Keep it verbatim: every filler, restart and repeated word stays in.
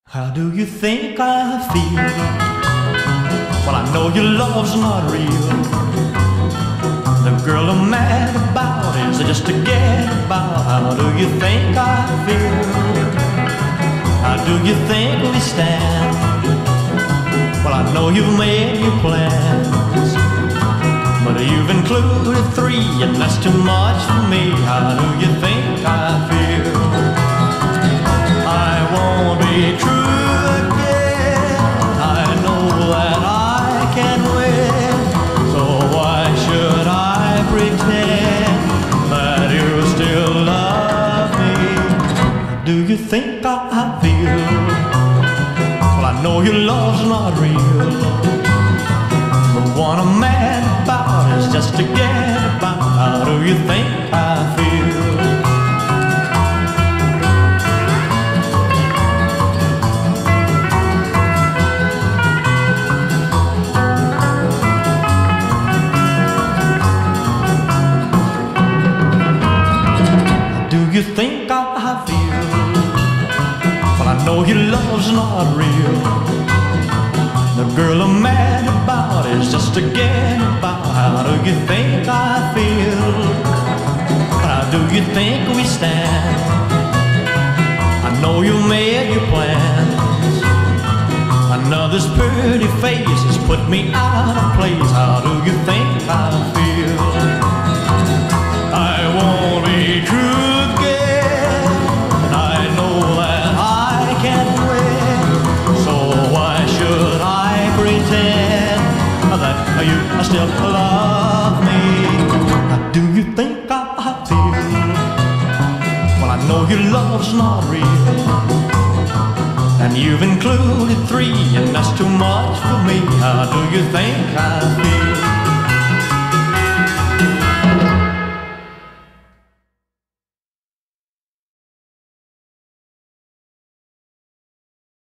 How do you think I feel? Well, I know your love's not real. The girl I'm mad about is just a gadabout. How do you think I feel? How do you think we stand? Well, I know you've made your plans, but you've included three, and that's too much for me. How do you think I feel? I won't be true again. I know that I can win, so why should I pretend that you still love me? Do you think I feel? Well, I know your love's not real. The one I'm mad about is just to get about. How do you think I feel? Do you think I feel? Well, I know your love's not real. The girl I'm mad about is just a gadabout. How do you think I feel? How do you think we stand? I know you made your plans. Another's pretty face has put me out of place. How do you think I feel? I won't be true again. I know that I can't win, so why should I pretend that you still love me? How do you think I feel? Well, I know your love's not real, and you've included three, and that's too much for me. How do you think I feel?